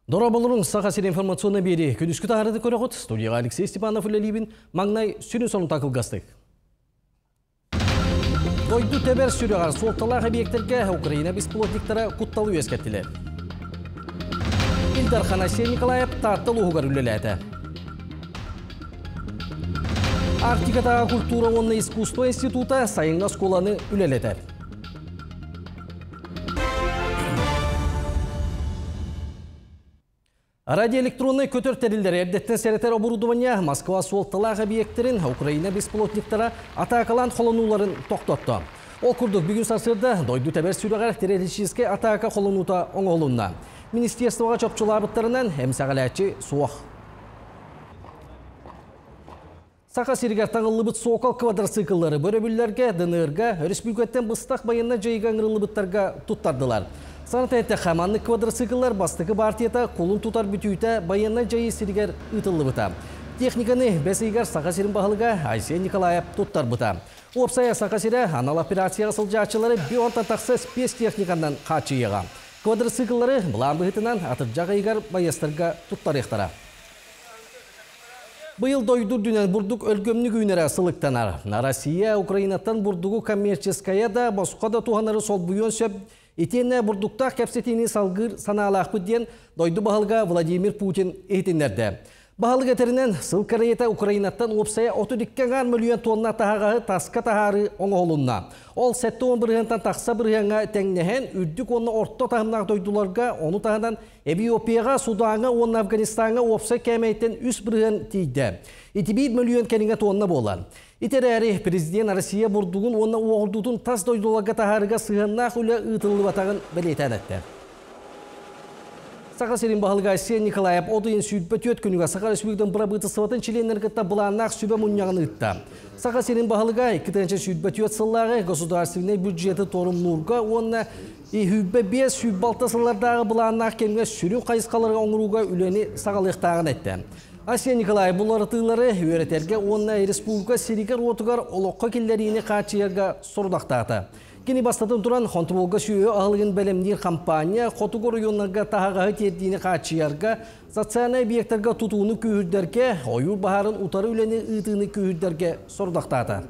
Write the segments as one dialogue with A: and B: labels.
A: Дороболорун сақасыр информационна бері күдіскі тағырды көріғыт. Студияға Алексей Степанов үлелейбін маңнай сүрін соның тақылғастық. Дойду тәбір сүріғар соқталақ объекттерге Украина беспилотниктары құтталы өскеттілер. Илдархан Асен Николаев таттыл ұғығар үлеләді. Арктикадағы культура онны искусство института сайынға сколаны үлелетер. Радиоэлектронный көтөртерилдер эрдеттен серетер оборудования Москва суолтталақ объекттерин Украина беспилотниктара атакалан холонууларын тоқтотты. Ол күрдік бүгін сарсырды дойду тәбір сүріғар террористический атака холонута оңолунна. Министерствоға чопчулабыттарынан әмсәғаләтчі суақ. Сақа сиргар таңылыбыт соқал квадроциклары бөрөбүллерге, ДНРға, республикаттен бұстақ байынна жайған ырылыбыттарға туттардылар. Санатайты қаманны квадроциклар бастықы партията қолын тұтар бүтүйті байынна жайы сиргар ұтылы бұта. Техниканы бәсейгар Сақа сирин бағылыға Айсен Николаев туттар бұта. Опсая Сақа сирі анал операцияға сылжачылары бионта тақсы спес техникандан қачыйыға. Квадроциклары бұлан бұғытынан атыржаға егар байыстырға туттар ектара. Бұйыл дойдур дүнен бұрдық өлгөмні күйінері сылықтанар. Россия, Украинаттан бұрдығы коммерческая да, басуқа да туғанары сол бұйон сөп, етенне бұрдықта кәпсетені салғыр саналақ бүдден дойду бағылға Владимир Путин етінерді. Бағылық әтерінен сыл карайета Украинаттан опсая 32 миллион тонна тағағы тасқа тағары оңғолынна. Ол сәтті 11-тан тақса бірғанға тәңнеген үрдік оны орта тағымнақ дойдуларға, оны тағынан Эбиопияға, Суданға, оны Афганистанға опсай кәмейттен үс бірған тейді. 2 миллион кәніңе тонна болан. Итер әрі президент Россия бұрдығын оны оғырдудың тас дойдуларға тағарыға сығаннақ үлі ұтылы батағын білетен әтті. Сақа сирин бағылға Асен Николаев одыйын сүйдбі төт күніға Сақа Республикадан бұрабыты сыватын чиленлергітті бұланнақ сүбі мұнияғын ұтты. Сақа сирин бағылға 2-ші сүйдбі төт сыллағы государственный бюджеті торым нұрға, онына үйбі 5 сүйбалта сыллардағы бұланнақ кемге сүрін қайысқаларға оңыруға үлені сағалықтағын әтті. Асен Николаев бұл арытылары өретерге онына республика сиригер отығар олыққа келдеріне қачыярға сұрдақтағды. Кені бастатын тұран контролға сүйе ағылығын бәлемдер компания қотығыр ойынларға тағағағы тердейіне қачыярға, социальный объекттарға тұтуыны күйірдерге, ойыр бағарын ұтары үлені ұйтыны күйірдерге сұрдақтады.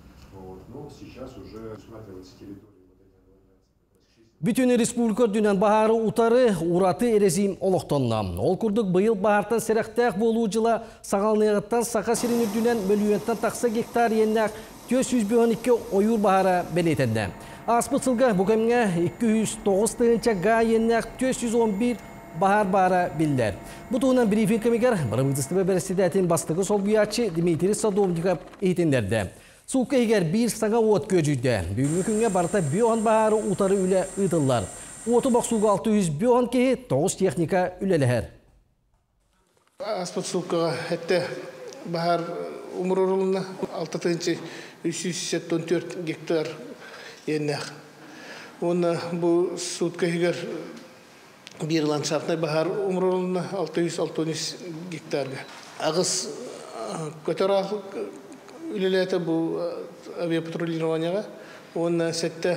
A: Бүтіні республика дүнен бағары ұтары ұраты ерезим олықтонна. Ол күрдік бұйыл бағартан сәрәқтәқ болу жыла сағалнығыттан Сақа сирин дүнен мөлуенттен тақса гектар еннәқ 412 ойыр бағара бәлетенді. Аспытсылға бұғымға 209 тығынча ға еннәқ 411 бағар бара білдер. Бұтуынан брифинг көмегер Бірімдістібі бәрістедәтін бастығы сол бұятчы Дмитрий Садовников ейтіндерді. Суққа егер бір саңа от көжүйді. Бүгінгі күнге барыта бүйон бағары ұтары үлі ұйтылар. Оты бақсуға 600 бүйон кейі 9 техника үлелігер.
B: Аспытсылға әтті бағар умыр орылына 374 гектар еннәқ. Оны бұл суытқа егер бір ландшафтный бағар умыр орылына 660 гектарға. Ағыз көтер үлелеті бұл авиапатрулированияға. Оны сәтті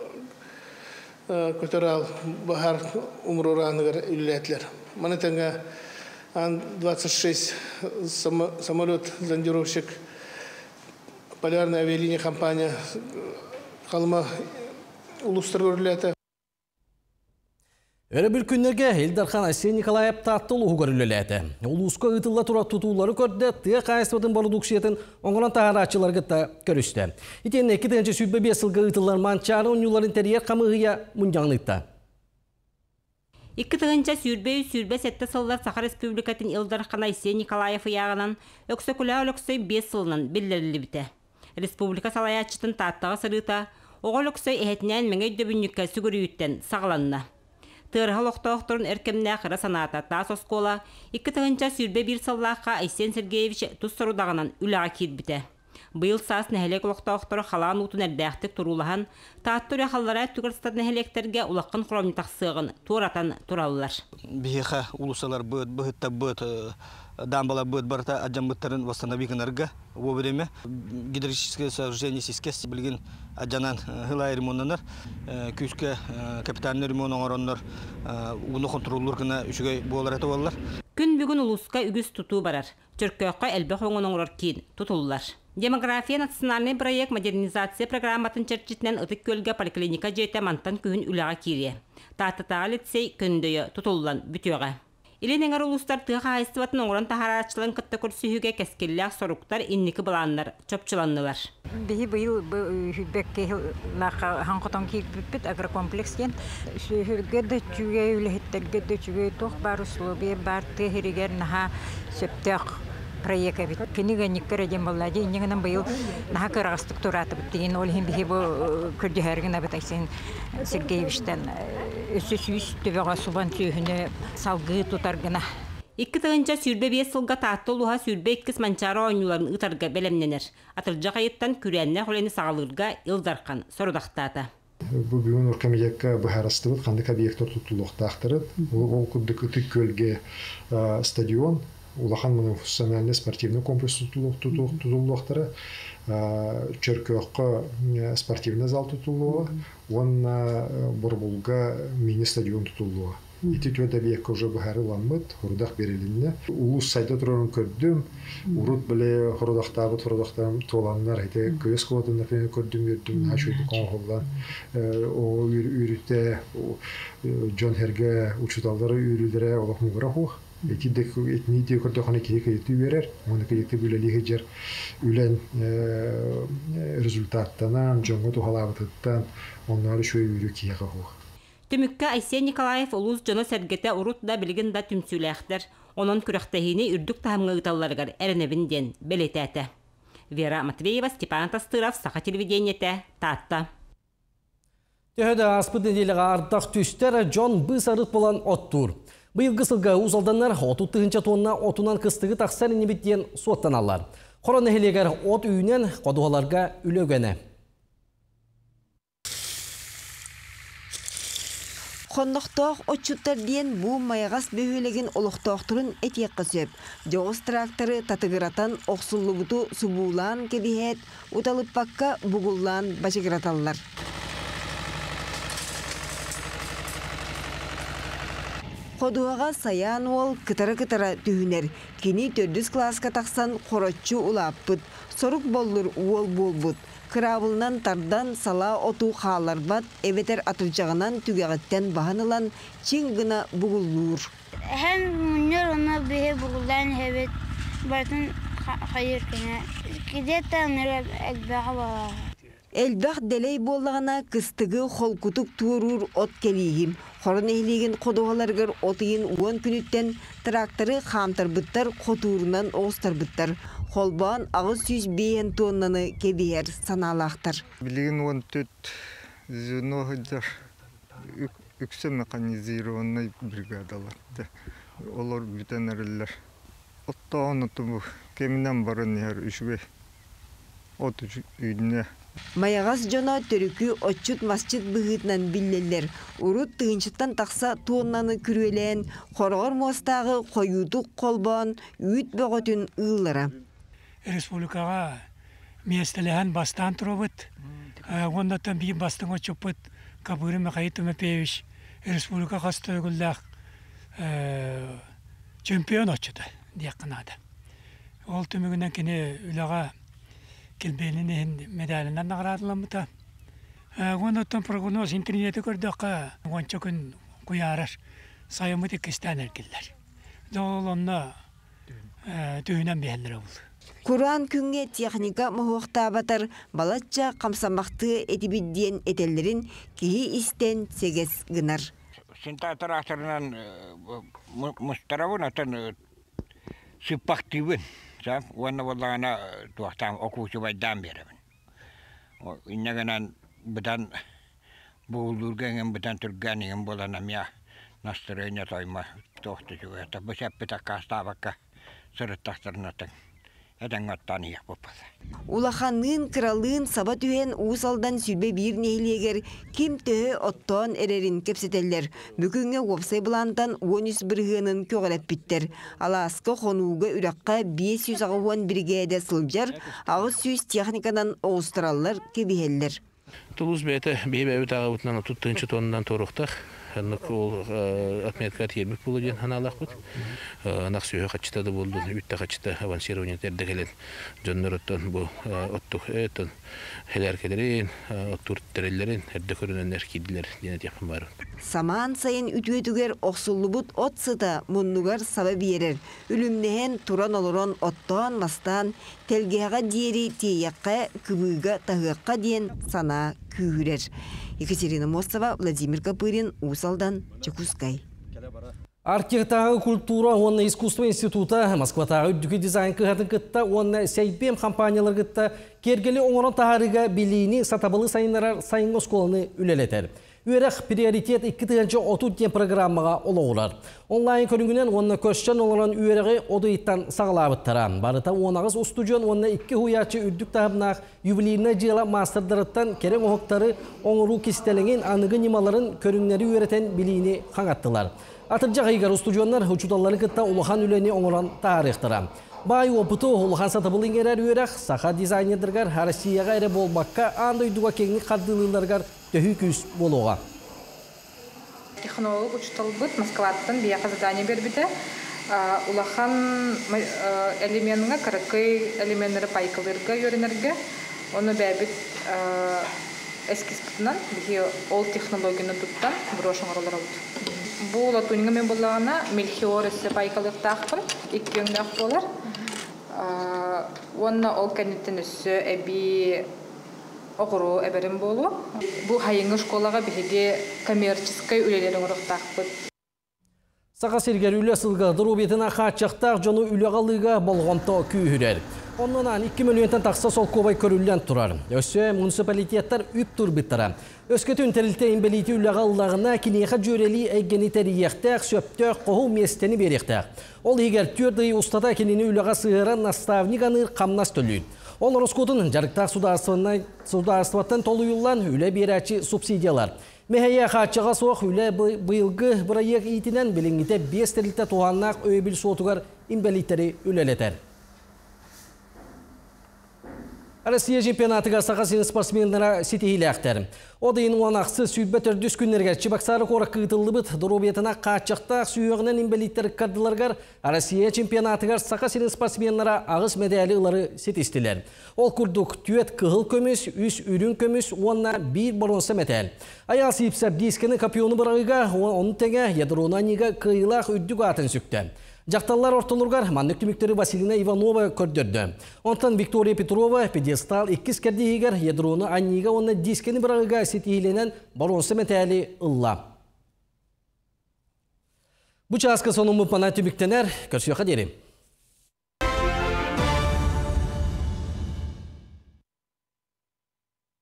B: көтер бағар умыр оранығыр үлелетілер. Маны тәңі Ан-26 самолет-зондировщик полярная авиалиния компания қалыма ұлыстыр көрілеті.
A: Өрі бір күннерге Илдархан Асен Николаев таттыл ұғығыр үлелеті. Улуысқа ұтылла тұрат тұтулары көрді, тұя қайыстыбатын барудукшиетін оңғыран тағар ачыларғытта көрісті. Итен 2-ші сүйтбі 5 сылғы ұтылар манчары ұнюлар интерьер қамығыя мұнжаңлықта.
C: 2-ші сүрбе сәтті сылдар Сақа Республикатын Илдархан Асен Николаев яғынан өксі-күлі өліксөй 5 сылынан білдірілі біті. Республика салаятчытын таттағы сырыта, оғыл өксөй әхетінен мәңей дөбіннікке сүгірүйіттен сағыланна. Тырғыл оқтауқтырын әркеміне қыра саната тас оскола 2-ші сүрбе 1 сыллаққа Айсен Сергеевич тұс сұрудағынан үліға кет біті. Быйыл саас нәһелек олохтоохторо халаан утун эрдээхтик турулахан, тааттыр яхаллара түгәрстат нәһелектерге улаккын хромни тахсыгын туратан тураллар.
D: Биха улусалар быһытта быт дамбала быт барта аджамбыттарын восстановиканарга во время гидравлическое сооружение сискес билген аджанан хылай ремонтнар күскә капитальный ремонт оңороннор уну контроллор гына үчүгөй болар аталар.
C: Күн бүгін улуска үгіз туту барар. Түркөкка әлбәқ оңоныңырар кейін тутулар. Демография национальный проект модернизация программатын чертчитнен ытык көлге поликлиника жете мантан күн үліға кире. Тататаға лицей күндöйі тутуллан бүтөға. Иленеңер улустар тыға айыстыватын оңыран тахарачылын кытты көрсүйіге кәскелләқ соруктар инники баланнар, чөпчыланнылар.
E: Биһи быйыл бекке ханкотон киппит агрокомплексен сүргәдә чүгә үләһтәргә чүгә тох бар условия бар tehirger наха сөптәк проекта бит. Кенигә никкәр дигән баллади иннегеннән быйыл наха карастык тураты бит. Ул һәм биһи бу күрдәһәргә бит әйтсен Сергеевичтән өсүс төбәгә субвенцияны салгы тутаргына.
C: Икки тыгынча сүрбе 5 сылга таатты луха сүрбе 2 манчара ойнуларын ытарга белемненер. Атыржа кайыттан күрәнне холени сагалырга илдаркан сорудактата.
F: Бу бүгүн оркамиякка бахарастыбыт кандай объекттер тутулуктактырып, ул куддык көлге стадион, улахан муну функциональный спортивный комплекс тутулуктары, Чөркөккө спортивный зал тутулуы, он Борбулга мини стадион тутулуы. Ити төдә бек уже бахарыламыт, хордак берилинне. Улус сайда турын көрдүм. Урут беле хордактан толаннар әйтә көз кодын көрдүм, ачуды коңголдан. О үрүтә Джон Херге учуталдары үрүдерә олак муграху. Ити дек этни дек көрдөханы кире берер. Моны кире бүлелиге жер үлән результаттан, жоңго тухалабыттан оннары шөй үрү киягы.
C: Түмүккә Айсен Николаев улус жона сәргәтә урут да билген да түмсүләхтер. Онон күрәхтәһине үрдүк таһамгы ыталларгар әренебинден белетәтә. Вера Матвеева, Степан Тастыров, Саха телевидениете, Татта.
A: Төһәдә аспыдын делеге ардак түстәр Джон Бысарыт болан оттур. Быйылгы сылга узалданнар 30 тонна отунан кыстыгы тақсар инебиттен соттаналар. Хорон эхелегер от үйінен қодуғаларға үлөгені.
G: Қондықтоқ отчуттар дейін бұл майағас бөйлеген олықтоқтырын әтек қысып. Жоғыз тракторы татығыратан оқсулы бұту субулан кебихет, ұталып баққа бұғыллан башығыраталар. Қодуаға саян ол кытара-кытара түйінер. Кені 4 класска тақсан қоротчу ұлаппыд. Сорук боллыр уол болбуд. Кыравылынан тардан сала оту қаларбат, эветер атыржағынан түгәғіттен бағанылан чиңгіна бұғылуыр.
H: Hem münnür ona bihe buğulan evet batın hayır kene. Gidette onlara elbağ var.
G: Elbağ deley bollağına kıstıgı холкутук tuğurur ot keliyim. Хорын ehliğin kodoğalargır otayın 10 günütten traktörü xamtarbıttar kotuğurundan oğustarbıttar. Холбан ağız 100 tonnanı kebiyer sanalaqtar.
I: Bilgin 14 звено үксе механизированный бригадалар. Олар бүтенерлер. Оттағаны тұмы кемінен барын ер үшбе. От үйдіне.
G: Майағас жона түрікі отчут масчыт бұғытнан білелер. Урут тығыншыттан тақса тоннаны күрелен, қорғар мостағы қойудық қолбан үйт бөғытын ұллара.
J: Республикаға местелеген бастан тұрыбыт. Ондаттан бейін бастың отчупыт. Кабыры мәқайытымы пейвіш. Республика қасты өгілдәқ чемпион отчуды дек қынады. Ол түмігінен кені үліға келбелінен медалінен нағырадыламыта. Ондаттан прогноз интернеті көрдіққа онча күн құярыр. Сайымыты кістен әркелдер. Ол онна түйінен бейіндері болды.
G: Kur'an күнге техника мұхуқтабатыр балатча қамсамақты этибидден этелерін кейі істен сегіз гынар.
K: Синта тракторынан мұстаравын атын сыппақтивын. Оны болағына туақтан оқушы байдан беремін. Иннегінен бұдан бұғылдырген, бұдан түргенген боланам я настроение тойма тоқты жүгеті. Бұл сәппі таққа астабаққа сұрыттақтырын атын. Эден оттан ияқ боппады.
G: Улаханнын кралын саба түһен уусалдан сүрбе бир нейлегер ким төһө оттон эрерин кепсетеллер. Бүгүнгө вопсай булантан 13 биргынын көгөлөп биттер. Аласка хонууга үракка 500 агуан бригада сылжар, агыс сүйс техникадан оостраллар кебиһеллер.
L: Тулуз бете бейбе тагыбытынан 30 тоннадан торуктак. Ол отметка термик болу ден ханалақ бұд. Нақ сүйе қачытады болды, үтті қачыта авансирование тердекелен. Жоннар оттан бұл оттық өттін, хелеркелерін, оттурттарелерін, әрді көріненлер кейділер дене тепін бары.
G: Саман сайын үтүетігер оқсулы бұд от сыта мұннугар саба берер. Үлімнеген туран олырон оттан мастан, телгеға дейері тейеққа, күбіға тағыққа ден сана күйірер. Екатерина Мостова, Владимир Копырин, Усалдан, Чекускай.
A: Архитектура, культура, онна искусство института, Москватағы үдігі дизайн кығатын кітті, онна сейпем компаниялар кітті, кергелі оңырын тағарыға білейіні сатабылы сайынларар сайын осколыны үлелетер. Үйерек приоритет 2-30 ден программаға олығылар. Онлайн көрінгінен онна көшчен оларан үйерегі одыйттан сағылабыттара. Барыта онағыз устудион онна 2 хуячы үрдік тағыбнақ юбилейна жыла мастердарыттан керен оғықтары оңыру кестеліңін анығы немаларын көрінгінері үйеретен білейіні қаңаттылар. Атыржақ айгар устудионлар ұчудалары кітта ұлыған үлені оңыран тарихтыра. Бай опыты ұлыған сатабылың ерер үйерек сақа дизайнердергар Россияға әрі болбаққа андойдуға кеңі қаддылыларғар төхі күз болуға.
M: Технолог учталбыт Москваттан бияқа задание бербіті. Улахан элементіңі кіріккей элементтері пайкалырға өрінерге. Оны бәбіт эскиз бұтынан, бігі ол технологияны тұттан брошын аралар ауды. Бұл атуыныңы мен болағына мельхиор өсі пайкалықтақпын, 2 өңдақ болар. Онна ол кәнеттен өсі әбі оғыру әбәрім болу. Бұл хайыңы школаға бігі коммерческай үлелерін ұрықтақпын.
A: Сақа сергер үлі сылғадыр обетіна қатшақтақ жоны үліғалыға болғанта күйірер. Онынан 2 миллионтан тақса сол ковай көрілден тұрар. Өсі муниципалитеттер үп тұр біттіра. Өскеті үнтәрілті ембелейті үліғалығына кинеға жөрелі әйгені тәрияқтақ, сөптіқ, қоғу местені беректақ. Ол егер түрді ұстада кенені үліға сығыран наставниканы қамнас төлейді. Ол Роскотын жарықтақ сударстваттан толуылан үлі берәчі субсидиялар. Мехая қатшыға соқ үлі бұйылғы бұрайық етінен біліңгіте 5 тәрілті туғаннақ өйбіл сотуғар имбелиттері үлелетер. Россия чемпионатыға сақасының спортсмендері сетейлі әқтер. Одайын оңақсы сүйбет үрдіс күннерге Чебоксары қорық қытылы бұд дұробетіна қатшықтақ сүйеғінен имбелиттері қардыларғар Россия чемпионатыға сақасының спортсмендері ағыз медалилары сетестілер. Ол күрдік түйет қығыл көміс, үс үрін көміс, онына бір бронза медаль. Аял сипсап дискені капионы бұрағыға, оның тәңе ядронаниға қиылақ үддік атын сүкті. Жақталар ортылырғар маннық түміктері Василина Иванова көрдірді. Онтан Виктория Петрова педестал 2 кәрдегігер ядроны анниға оны дискені бірағыға сетейленен бронза медалі ұлла. Бұ часқа соның мұпана түміктенер көрсеуға дерім.